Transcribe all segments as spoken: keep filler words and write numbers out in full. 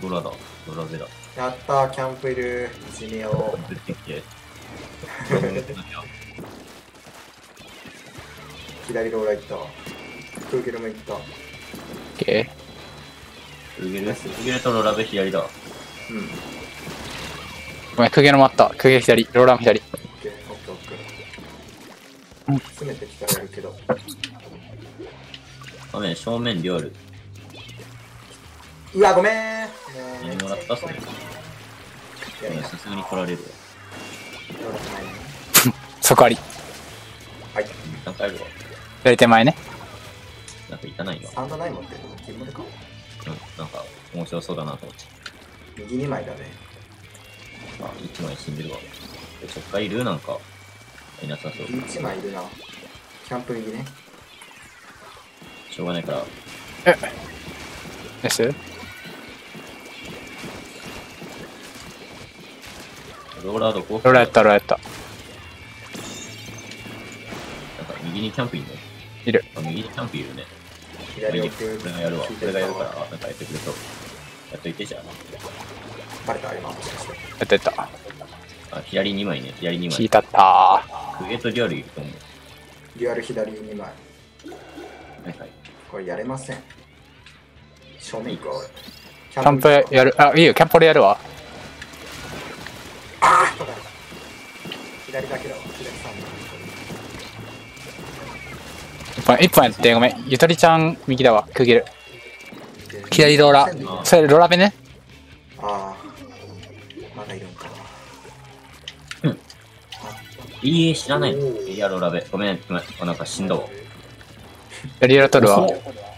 ドラだ、ドラベだ。 やったー、キャンプいる。いじめよう。 出てきて。 左ローラ行ったわ。クーゲルも行った。 オッケウゲル、ウゲルとロラベ左だ。 うん。 ー。ごめん、クゲのもあった。クゲ左、ローラーも左。 オッケー、オッケー、オッケうんー。詰めてきたらやるけど。 画面正面デュアル。 うわ、ごめん。もう何もらったそれ。 いやいや、 さすがに取られるわ。 ローラじゃないね。 そこあり。 はい。 なんかあるわ。 左手前ね。 なんかいたないよ。 サンドナイン持ってるの金持でか。 うん、なんか面白そうだなと思って。 右にまいだね。 あ、一枚死んでるわ。え、ちょっかいるなんか。いなさそう。 右いちまいいるな。キャンプ右ね。 しょうがないから。 え ?S? ローラーどこローラーやった、ローラーやった。 なんか右にキャンプいるね。 いる。 あ、右にキャンプいるね。 左奥。 これがやるわ。これがやるから、なんかやってくれそう。やっといてじゃバレた今もしかして。 やったやった。 あ。あ、左にまいね。左にまい。 引いたったー。 クゲとデュアルいると思う。 デュアル左にまい。 はいはい。 これやれません。正面行くわ俺。キキャンプやる。あ、いいよ、キャンプ俺やるわ。 ああ、そうだ。左だけだわ。左さん一本、一本やって、ごめん。ゆとりちゃん、右だわ。くげる。左ローラー。それ、ローラベね。 ああ、まだいるんか。 いい、知らない。いや、ローラベ。ごめん、ごめん。あ、なんか死んだわ。 左ローラ取るわ。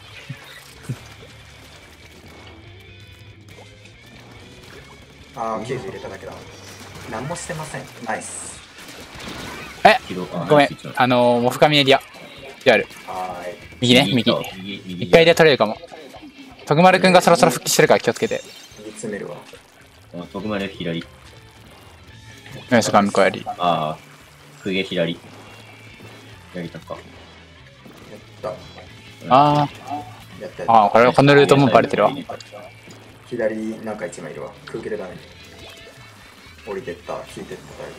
ああ、きゅうじゅう入れただけだ。何もしてません。ナイス。 えキロあごめんナイス。 あのー、モフカミエリア。である。 はーい。 右ね、右。 右、右。 一回で取れるかも。徳丸くんがそろそろ復帰してるから気をつけて。 右詰めるわ。 あ、徳丸左。 うん、そこは向こうやり。 ああ、クゲ左。左とか。 やっあた。やったやあ、ああ、これ、このルートもバレてるわ。 左なんか一枚いるわ。空気でダメ。降りてった。引いてっただい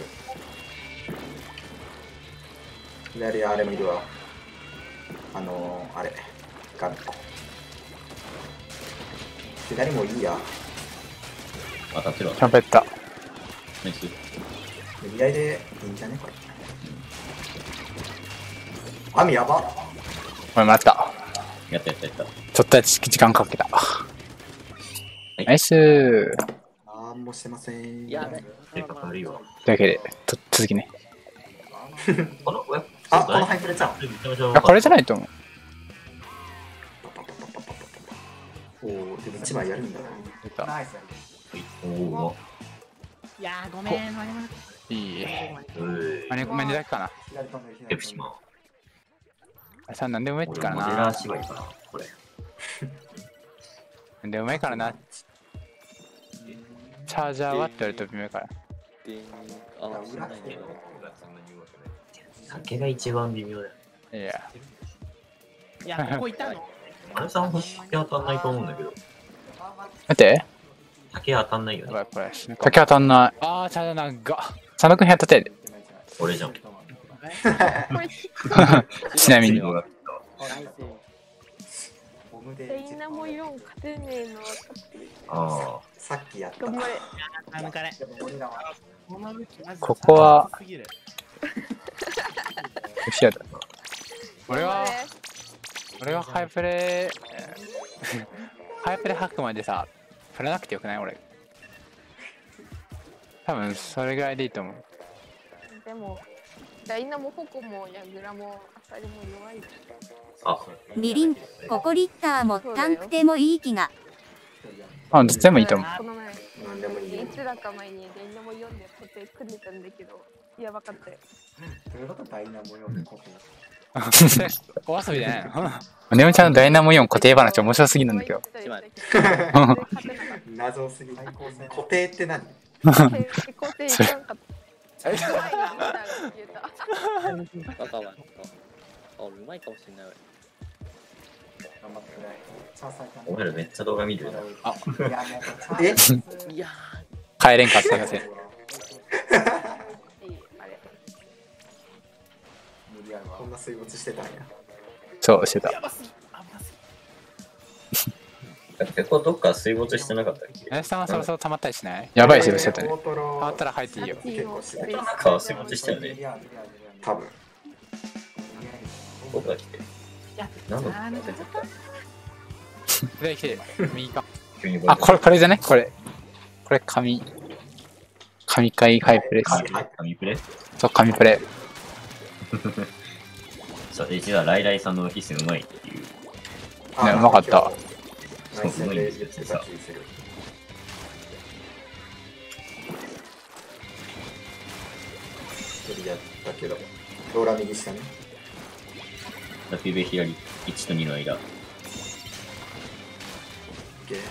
ぶ。左あれもいるわ。あのー、あれ。ガミコ。左もいいや。 当たってるわ。 キャンプやった。 ナイス。 左でいいんじゃねこれ。網やば。 ごめん、待った。 やったやったやった。 ちょっとやつ時間かけた。 いナイスー。 なんもしてません。 やべ。 手が軽いわ。 というわけで、と続きね。 この、 あ、このハイプレちゃん。 めちゃめちゃあ、これじゃないと思う。 おお、でも一枚やるんだな。 出た。 おお。 いやーごめん、マネマネ。 いい。 うマネ、マネだけかな。 エプシマン。 あれさ、なんでもいいから俺モデラな。 ー芝居かな、これ。 なんでもいいからな。チャージャーはって言われると微妙から。 あ、知らないけど。 酒が一番微妙だよ。 いや。 いや、ここいたの。 あれさん、酒当たんないと思うんだけど。 待って。 酒当たんないよね。 これ、これ。竹当たんない。あー、チャージャーなんか。佐野くん部屋立てる。 俺じゃん。 ちなみに。 レイナもよん勝てねえの分かってる。 あさっきやった。 頑張れ。 あ、抜かれ。 ここは、後ろだ。俺は、俺はハイプレー、ハイプレー吐くまでさ、振らなくてよくない俺。多分それぐらいでいいと思う。 でも、ダイナもホコもヤグラもアサリも弱い。 あ。あ、 みりん、ココリッターもタンクでもいい気が。 あ、全部いいと思う。 この前、 なんでもいいよ。 いつだか前にレイナもよんで固定組んでたんだけど、やばかったよ。 どういうことダイナモよんここ。 お遊びじゃないの。ねむちゃんのダイナモよん固定話面白すぎるんだけど。 謎すぎ。固定って何？ 固定いかんかった。 バカは。あ、うまいかもしれない。 頑張ってくれ。チャーサイお前らめっちゃ動画見るよな。 あいや、もうえいや帰れんかったません。 いいあれこんな水没してたんや。 そうしてた。 ーやばすぎ危なす結構どっか水没してなかったっけ？ 林さんはそろそろ溜まったりしない？やばいし、してたね。 大トロ溜まったら入っていいよ。 結構してた。 中は水没したよね。 多分。 僕が来て。何度も出てた。 で、来て、右か。 急にあ、これ、これじゃねこれ。これ、紙。紙会ハイプレス。 紙プレそう、紙プレ。 そう、実はライライさんの必須うまいっていう。 ね、うまかった。 内戦で言ってた気する。一人やったけど、ローラ右下ね。 ラピベ左いちとにの間。 オッケー。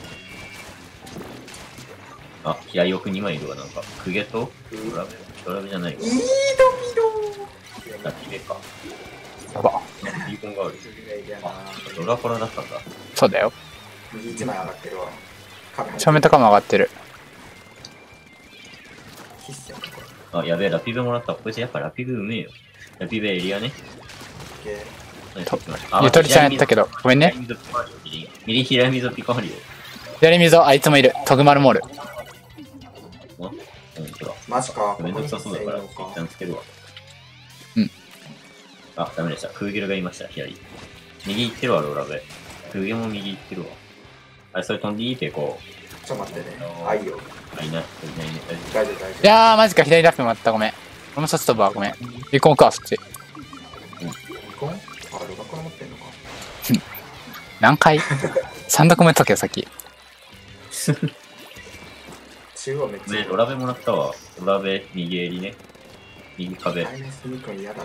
あ、左奥にまいいるわ、なんか。クゲとドラベドラベじゃないわ。 いいドミラピベか。 やば。 ビーコンがある。 ド。 あ、ドラコラだったんだ。 そうだよ。 右一枚上がってるわ。壁正面とかも上がってる。 必須やねこれ。 あ、やべえ、ラピベもらった。こいつやっぱラピベうめえよ。ラピベエリアね。 オッケー。 とあゆとりちゃんやったけど、ごめんね。 左溝ピカハリオ右右左溝ピカハリ左溝、あいつもいる。トグマルモール。 オ。あ、ほんとだ。 マジか。 めんどくさそうだから、一ここに旦つけるわ。 うん。 あ、ダメでした。クーゲルがいました、左。右行ってるわ、ローラベ。クーゲも右行ってるわ。あれ、それ飛んでいいってこう。 ちょっと待ってね。あ、いいよ。 あ、いない。いないね。 大丈夫、大丈いやー、マジか、左ラップもらった。ごめん。俺もそっち飛ぶわ、ごめん。離婚か、そっち。 夫。離婚あ、ロガコラ持ってんのか。 何回 ?さん 度コメントけよ、さっき。 中央めっちゃね、ロラベもらったわ。ロラベ、右襟ね。右壁。 マイナスにこ嫌だな。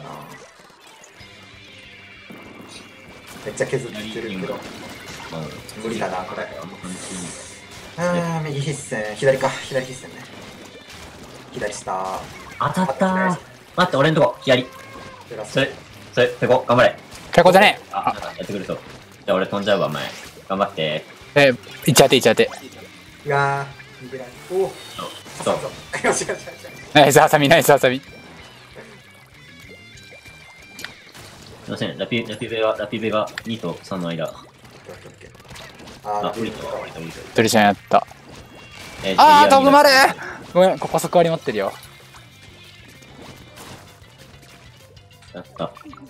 めっちゃ削ってるけど。 うん。 無理だな、これ。 あんま感じあー、右必戦。左か、左必戦ね。左下。 当たったー。待って、俺んとこ、左。 プラスそれ、それ、ペコ、頑張れ。 結構じゃねえ。 あ、なんかやってくると。じゃあ俺飛んじゃうわ、前。頑張って。 えー、いっちゃっていっちゃって。 いやー、逃げられおお、 そう。 よしよしよしよし。 ナイスハサミ、ナイスハサミ。 すいません、ラピ、ラピベは、ラピベがにとさんの間。 オッケーオッケーあー、 あ、降りた、 ビールとか降りた、降りた。 ゆとりちゃんやった。 えあー、トグマルやごめん、ここそこ割り持ってるよ。 った。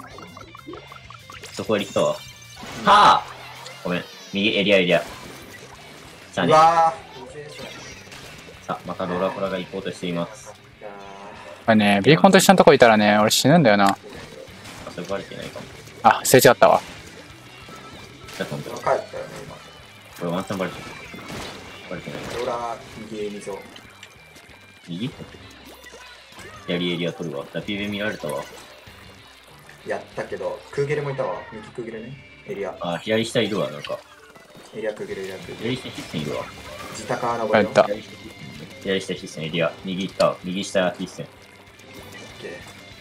そこへ行ったわ。はあごめん。右エリアエリア。じゃあね。 うわさあ、またロラコラが行こうとしています。 ーいやこれね、ビーコンと一緒のとこいたらね、俺死ぬんだよな。 あ、それバレてないかも。 あ、すれ違ったわ。 じゃあ、飛んでー、 る。 帰ったよね、 これワンチャンバレてる。バレてない。 今。ローラー、右へ溝。 右左エリア取るわ。ラピーベ見られたわ。 やったけど、クーゲルもいたわ。右クーゲルね。エリア。 あ、左下いるわ、なんか。 エリアクーゲル、エリアクーゲル。 左下必戦いるわ。 自宅穴場よ。 やった。 左下必戦。左下必戦エリア。右行ったわ。右下必戦。 オッケ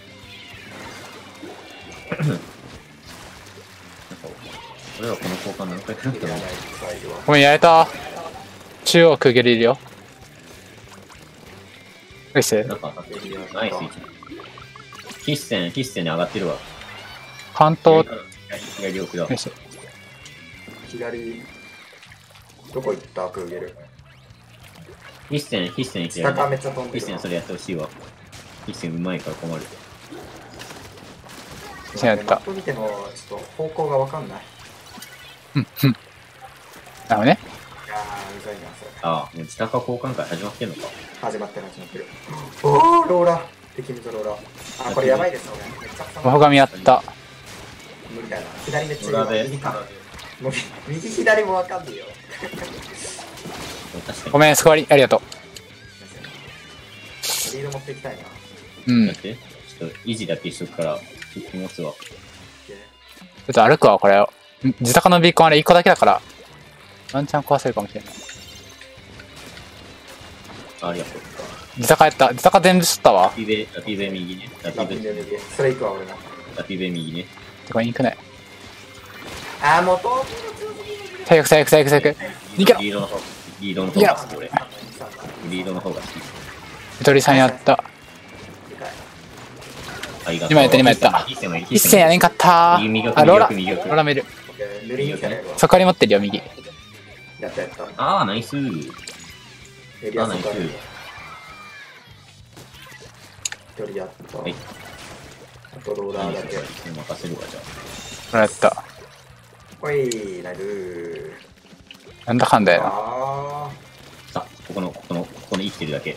なんか、俺らこの交換何回かなっー。いらないたのスタイルは。 ごめん、やれた。中央クーゲルいるよ。ナイス。 なんか当たってる。ナイス位置。必戦、必戦に上がってるわ。 関東、 左左奥だ。 ナイス。 左、どこ行ったクーゲル。 必戦、必戦自宅はめ左。 っちゃ飛んでるわ。 必戦それやってほしいわ。必戦うまいから困る。 やったマップ見ても、ちょっと方向がわかんない。 うん、うん。なるほどね。 いやー、うざいな、それ。 ああ、もう自宅交換会始まってんのか。 始まってる、始まってる。おー、ローラ。敵水ローラ。あ、これやばいです、俺。めっちゃマホガミやった。 無理だな。左めっちゃいいわ。 ドラベ。 右か。もう右左もわかんねえよ。 確かに。 ごめん、スコアリ、ありがとリード持っていきたいな。 う。うん。ちょだって、ちょっと維持だけしとくから、気持つわ。 っと歩くわ、これを。ん自宅のビーコンあれいっこだけだから、ワンチャン壊せるかもしれない。 あありがとう。 自宅やった。自宅全部しとったわラ。ピベ、ラピベ右ね。ララピベ、 ピンで右。それ行くわ、俺も。 ラピベ右ね。 てか、いくない。 あーもうトー最悪最悪最悪最悪。逃げろ。 リードの方、リードの方が好き、俺。リードの方が好き。 ゆとりさんやった。 ありがとう。 今やった今やった一戦もいる一戦やれんかった右右ー。あ、ローラ。 右右ローラ見る。 塗りに来たらやるわ。 そこに持ってるよ、右。 やったやった。 ああ、ナイス。 エリアあ、ナイス。 そこ一人やった。 はい。 あとローラーだけ。 任せるわ、じゃローラやった。 おい、ナイス。 なんだかんだよな。 ああ。さ、ここの、ここの、ここに生きてるだけ。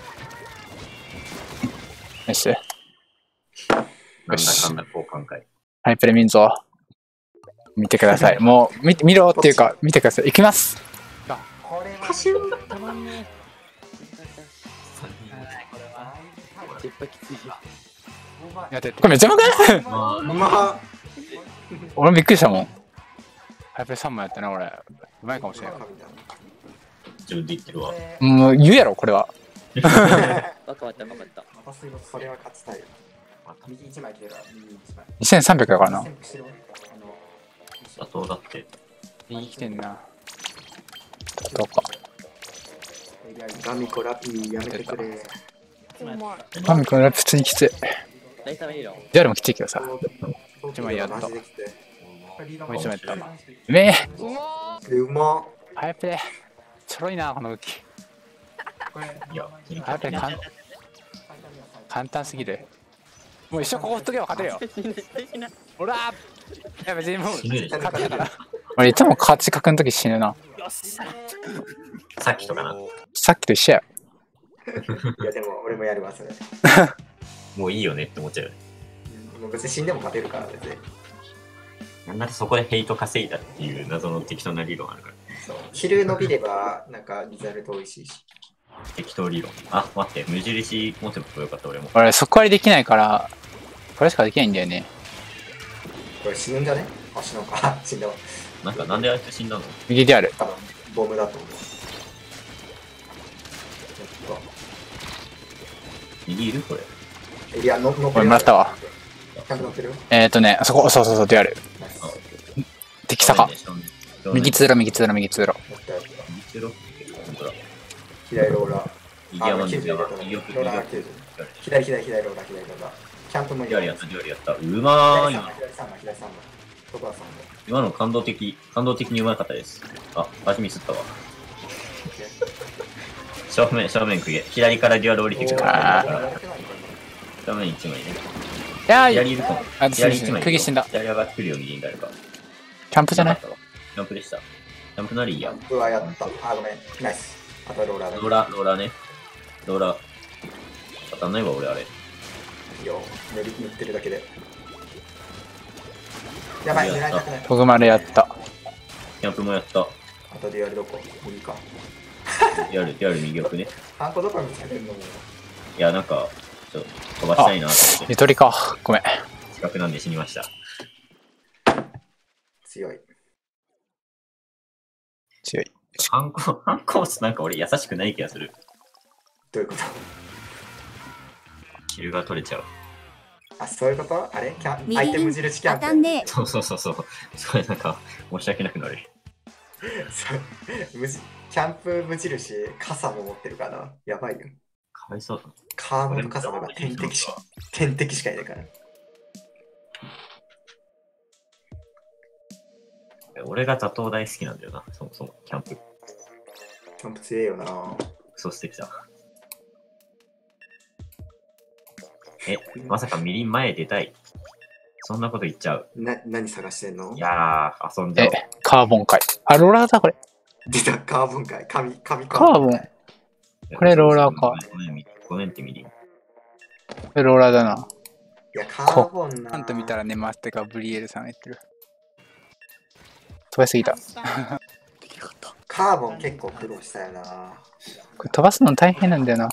ナイス。 なんだかんだ交換会。 ハイプレ見んぞ。見てください。もう、見て、見ろっていうか、見てください。いきます。 ーこれはしゅんだ。 たまんねえ。絶対きつい。 やってこれめっちゃうまくない？ まうま俺もびっくりしたもん。ハイプレさんもやったな、俺。うまいかもしれない。 自分で言ってるわ。 もう言うやろ、これは。 わかったわかったわかった。 私もそれは勝ちたいよ。右一枚切れるわ、右一枚。 にせんさんびゃくだからな。 先してるわあの妥当だって。 右来てんな。どうか。 ガミコラピーやめてくれ。 うまい。 マミ君、普通にきつい。 大体見るよ。 ジャルもきついけどさ。 一枚やったマジできて。 もう一枚やった。うめえ。 うまでうまっ。 ハイプレ。ちょろいな、この武器。 いや、 ハイプレ簡簡単すぎる。もう一生ここほっとけば勝てるよ。ほらー。いや別にもう死ぬでしょ。 勝てたから。俺いつも勝ち確の時死ぬな。 さっきとかな。 さっきと一緒や。 いやでも俺もやるわそれ。 もういいよねって思っちゃうよね。 もう別に死んでも勝てるから別に。 なんだってそこでヘイト稼いだっていう謎の適当な理論あるから。 そう。昼伸びればなんかリザルト美味しいし。 適当理論。あ、待って、無印持てばよかった俺も。 俺そこ割りできないから、これしかできないんだよね。 これ死ぬんじゃね？あ死ぬのか。死んだわ。 なんかなんであいつ死んだの？ 右である。 多分ボムだと思う。ちょっ右いるこれ。 とエリアの乗ってるよ。 俺もらったわ。 ちゃんと乗ってるよ。 えーとね、そこ、そうそうそう、である。 ナイス。 敵坂。右右通路、右通路、右通路。 乗ったよ。 右通路本当だ。 左ローラー。 右山あ右山きゅうじゅう右奥ローラーきゅうじゅう左左左ローラー左ローラー。キャンプもいいよ。 左やった、左やった。うまーい。 左さん枚左さん枚左さん枚。どこださん枚。 今の感動的、感動的にうまかったです。あ、味ミスったわ。正面、正面くげ。左からデュアル降りてくる。 あ正面いちまいね。 いやー、 左いるかも。 あ、 左いちまい。 釘死んだ。 左上がってくるよ、右に誰か。 キャンプじゃない？ キャンプでした。キャンプなりいいや。 うわ、やった。あ、ごめん。ナイス。あとローラーだローラー、ローラーね。ローラー。当たんないわ、俺あれ。 いいよ。塗り塗ってるだけで。やばい、狙いたくない。 ポグマルやった。 キャンプもやった。 あとデュアルどこ右か。 デュアル、デュアル右奥ね。 ハンコどこにぶつけてんのもう。 いや、なんか、ちょっと飛ばしたいなと思って。 ゆとりか。ごめん。 近くなんで死にました。 強い。 強い。 ハンコ、ハンコースなんか俺優しくない気がする。 どういうことキルが取れちゃう。 あ、そういうことあれキャン右アイテム印キャンプ。 当たんねそうそうそうそう。それなんか、申し訳なくなる。 そう無印キャンプ無印、傘も持ってるからな。やばいよ。 かわいそうだな。 カードと傘が天敵し天敵しかいないから。 俺が座頭大好きなんだよな、そもそも、キャンプ。 キャンプ強えよな。 クソ素敵だ。え、まさかみりん前出たい。そんなこと言っちゃう。 な、何探してんのいやー、遊んじゃえおう。、 カーボン界。あ、ローラーだ、これ。 出た、カーボンかい。紙、紙カーボン。これローラーか。 ごめん、ごめんってみりん。 これローラーだな。 いや、カーボンな。 ちゃんと見たらね、マステかブリエルさんが言ってる。飛ばしすぎた。 カーボン結構苦労したよな。 これ飛ばすの大変なんだよな。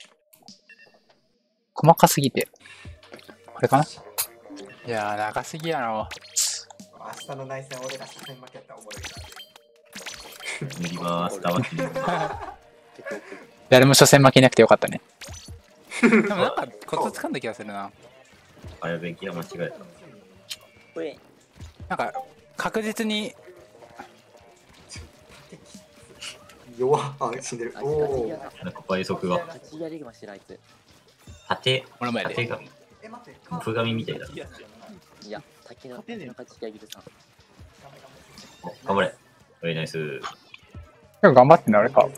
細かすぎて。これかないやー、長すぎやろ。 明日の内戦俺ら初戦負けたらおもろい塗ります。黙ってみる。 誰も初戦負けなくてよかったね。でもなんかコツ掴んだ気がするな。 あやべえ、ギア間違えた。 これ、 なんか確実に弱っ。あ、死んでる。おお。 なんか倍速が。 勝ちやりましてるあいつ。 縦、 俺前で縦紙。歩紙みたいだ。 いや、滝の勝ちやぎるさん。 頑張れ。これナイス。 結構頑張ってんだ俺か。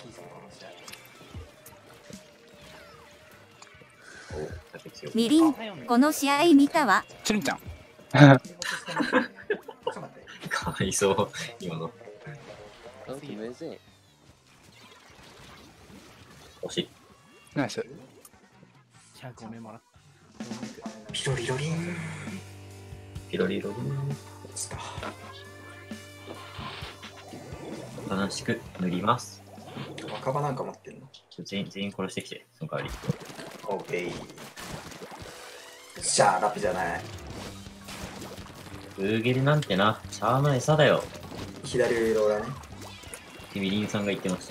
お縦強い。 みりん、この試合見たわ。 チュルンちゃん。 かわいそう、今の。 うん、むずい。 惜しい。 ナイス。 ピロリロリン。 ピロリロリン。 落ちた。 楽しく塗ります。 若葉なんか持ってんの？ 全員、全員殺してきて、その代わり。 オッケー。しゃあ、ラップじゃない。 ブーゲルなんてな、シャアの餌だよ。 左ローラーね。 みりんさんが言ってました。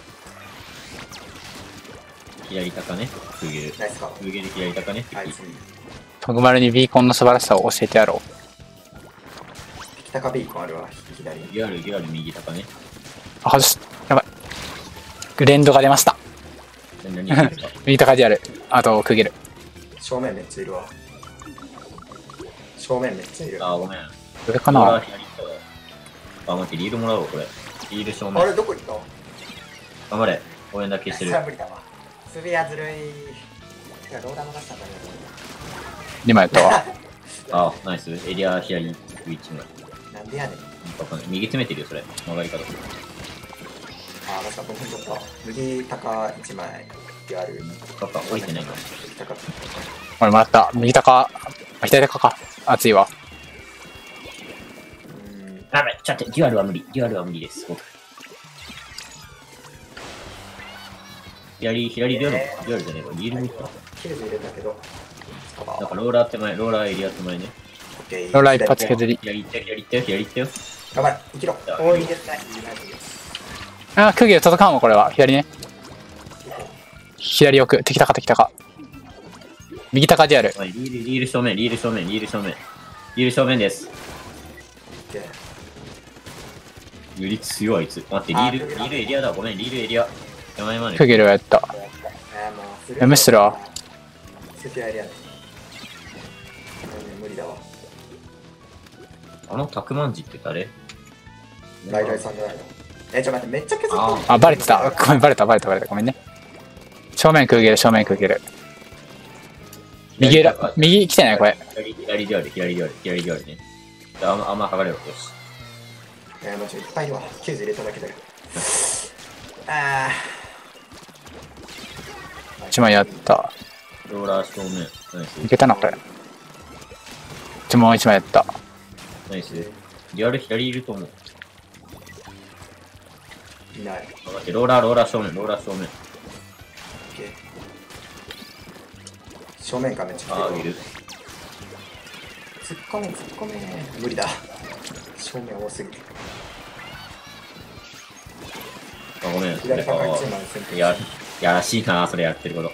左高ね、ブーゲル。 ナイスか。 ブーゲル左高ね。 はい、次。 トグマルにビーコンの素晴らしさを教えてやろう。 北かビーコンあるわ、左。 デュアル、デュアル右高ね。 あ、外し、やばい。連動が出ました。 何言ってんですか？ 右高でやる。あと、くげる。 正面めっちゃいるわ。正面めっちゃいる。 あー、ごめん。 上かな。 ローラー左行ったわ。あ、待って、リールもらおう、これ。リール正面。 あれ、どこ行った頑張れ。応援だけしてるさ。あ無理だわ。スビアずるい。てか、ローラー逃したんだけにまいやったわ。 あ、ナイス。エリア左、いち枚。 ど。なんでやねん。 わかんない。右詰めてるよ、それ。曲がり方。 あー、確か僕もちょっと。右高いちまい。ある。 パパ、置いてないか。 高俺もらった。右高。あ、左高か。熱いわ。 うん。 やばい、ちょっと待って、デュアルは無理。デュアルは無理です。左、左デュアル、デュアルじゃねえか。リールもいった。 キルズ入れたけど。 なんかローラー手前、ローラーエリア手前ね。 オッケー。 ローラー一発削り。 左行ったよ、左行ったよ、左行ったよ。 頑張れ、生きろ。おーい、絶対。 あ、くげる届かんわ、これは。左ね。左奥。敵高、敵高。右高でやる。 はい、リール、リール正面、リール正面、リール正面。リール正面です。 オッケー。 より強いあいつ。待って、リール、リールエリアだ。ごめん、リールエリア。手前まで。 くげるはやった。 あーもうやむしろスピアエリアね。無理だわ。 あのタクマンジって誰？ ライライさんじゃないの？え、ちょっと待って、めっちゃ削ってああ、バレてた。ごめん、バレた、バレた、バレた。ごめんね。正面くげる、正面くげる。右裏、右来てないこれ。 左、左である、左である、左であるね。あんま、あんま剥がれろ。よし。 えー、もうちょいっぱいいるわ。きゅうじゅう入れただけだよ。あ一枚やった。 ローラー正面。ナイス。 いけたな、これ。一もう一枚やった。 ナイス。リアル左いると思う。 ー、いない。 あ待って、ローラー、ローラー正面、ローラー正面。 オッケー。正面からめっちゃあー、 来てる。 いる。 突っ込め、突っ込め。無理だ。正面多すぎる。 あ、ごめん。それ左高いかチームの先頭。 や、やらしいな、それやってること。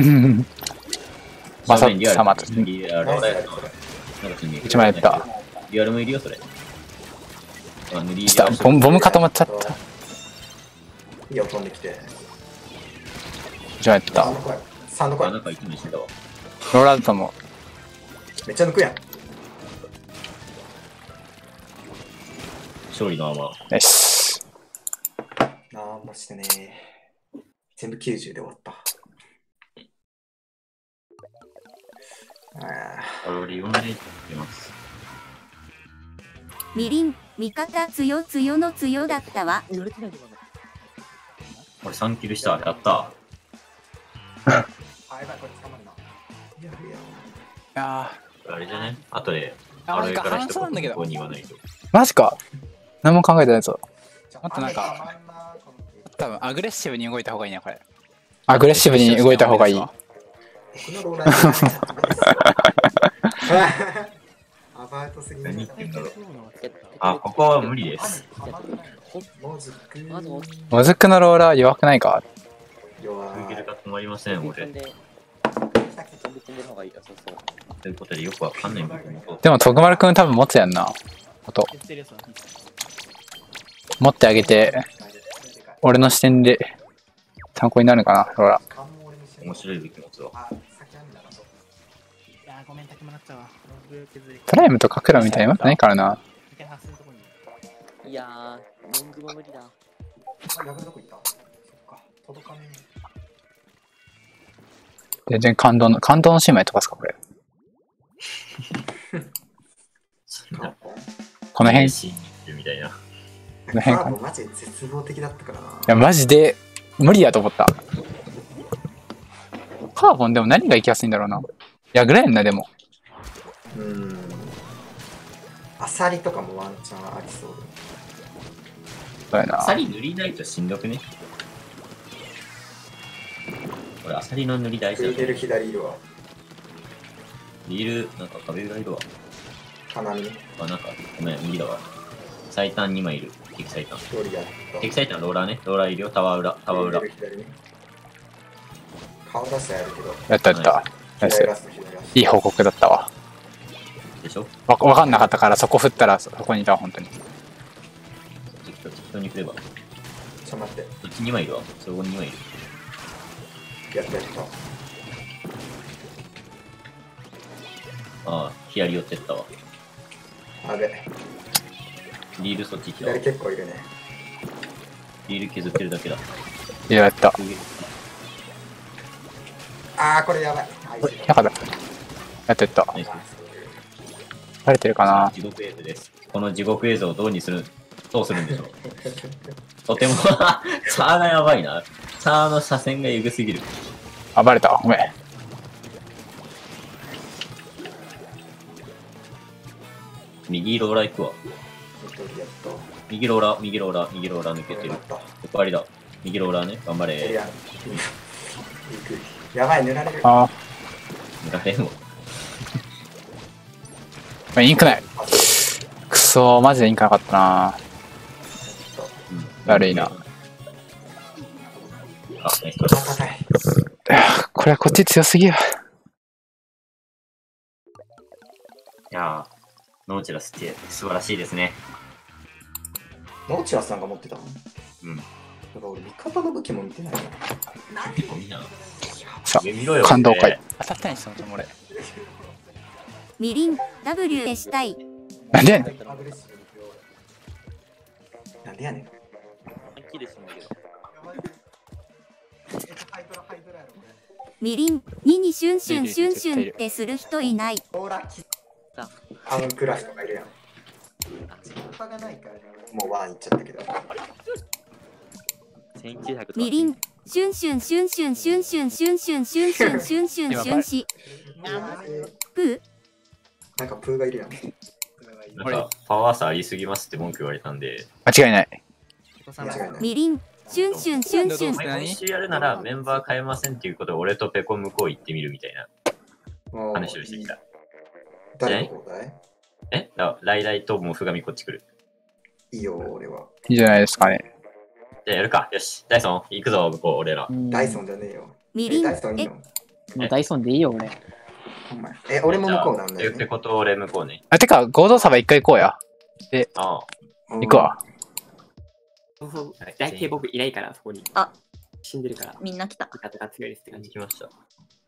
まさ正面リアルさまとリアル、ローラーやった。なんか死んでる一枚やった。 リアルもいるよ、それ。あ、塗りしたボムボムかと思っちゃった。 いいよ、飛んできて。 一枚やったサン。ド来い。サンド来あ、 いなんかいつも一緒だわ。 ローラーだと思う。 めっちゃ抜くやん。 勝利のアーマー。 よし。 なんもしてねー。全部きゅうじゅうで終わった。ああれ、俺よんでいってます。 みりん、味方つよつよのつよだったわ。 言われてない今の。 俺さんキルした。やった。 ーあ、やばい、これ捕まるな。いやいや。 いやあれじゃね後で、 ー、あ、マジか、半あれから一袖なんだけど言ここ。に言わないと。 マジか。何も考えてないぞ。 あとなんか雨たまんなこの多分アグレッシブに動いた方がいいな、これ。アグレッシブに動いた方がいい。 僕のローラーじゃないアバウトすぎる。 何言ってんだろう。あ、ここは無理です。 もずくまず、 モズクのローラー弱くないか。 弱いグーグルが止まりません、俺。 飛んで、飛んで飛んでる方がいいよ、そうそう。 ということでよくわかんないんだけど。 でも、徳丸くん多分持つやんな。 音言ってるやつは持ってあげて、俺の視点で参考になるかな、ローラ。 面白い武器持つわ。 あ、先あんだなと。 いやーごめん、竹もらっちゃうわ。ログ削り。 トライムとかクラみたいなのないからな。 竹発するとこに。 いやー、ロングも無理だ。 あ、やぶどこ行ったそっか、届かね全然感動の、感動の姉妹飛ばすか、これ。 え。カーボンこの辺、いシーンにいるみたいな。 この辺かな。 カーボンマジで絶望的だったからな。 や、マジで、無理やと思った。カーボンでも何が行きやすいんだろうな。いや、ぐらいやんな、でも。 うーん。アサリとかもワンチャンありそうそうやな。 アサリ塗りないとしんどくね。俺、アサリの塗り大事だとで。クイゲル左いるわ。 リール、なんか壁裏いるわ。 花見、 あ、なんか、ごめん、無理だわ。最短にまいいる。敵最短。 一人やった。 敵最短ローラーね。ローラーいるよ。タワー裏。タワー裏。 クイゲル左に顔出してやるけど、 やったやった。ナイス左ラスト左ラスト。 いい報告だったわ。 でしょわ、わかんなかったから、そこ振ったら、そそこにいたわ、本当に。 適当適当に振れば。 ちょっと待って。 こっちにまいいるわ。そこにまいいる。 やったやった。 ああ、左寄ってったわ。 あれ、 リールそっち行ったわ左。結構いるね。 リール削ってるだけだ。 いや、やった。 あー、これやばい。あいつやかだ。やったやった。 ナイス。 バレてるかな。 地獄映像です。この地獄映像をどうにする、どうするんでしょう。とても、チャーがやばいな。チャーの車線がエグすぎる。 あ、バレた。ごめん。 右ローラー行くわ。 一人やっと。 右ローラー、右ローラー、右ローラー抜けてる。 やった。 横割りだ。右ローラーね。頑張れ。 エリアン。行く。やばい、塗られる。 あ抜かれんわ。 ー、インクない。くそー、マジでインクなかったな。 うん悪いな。 あ、ナイストあ、高い。 いやーこれはこっち強すぎや。 いやー、ノーチラスって素晴らしいですね。 ノーチラスさんが持ってたのうん。 だから俺、味方の武器も見てないな。 結構みんな、 さ上見ろよ。 感動会俺。 当たったにしたのとも俺。 みりん ダブリュー でしたい。 なんでやねん。 アグレッシブに行くよ俺なんでやねん。 キルしんだけど。 みりんににシュンシュンシュンシュンってする人いない。 ほら、きハムクラスとかいるやん。他がないからね。もうワンいっちゃったけど。 せんきゅうひゃくとか。 みりんシュンシュンシュンシュンシュンシュンシュンシュンシュンシュンシュンシュンシュンシプーなんかプーがいるやん。 なんか、パワー差ありすぎますって文句言われたんで、 間違いない。 間違いない。 みりんシュンシュンシュンシュン毎週やるならメンバー変えませんっていうことを俺とペコ向こう行ってみるみたいなもう話をしてきた。 誰の交代えだライライとモフガミこっち来る。 いいよ、俺は。 いいじゃないですかね。 じゃあやるか。よし。ダイソン、行くぞ、向こう、俺ら。 ダイソンじゃねえよ。 みりんえダイソンいいえのもうダイソンでいいよ、俺。 ほんまやえ、俺も向こうなんだじゃあよね。 ペコと俺向こうね。 あ、てか、合同サバ一回行こうや。 ああ。 行くわ。 そうそう。大体僕いないから、そこに。 あ死んでるから。 みんな来た。 味方が強いですって感じ。 来ました。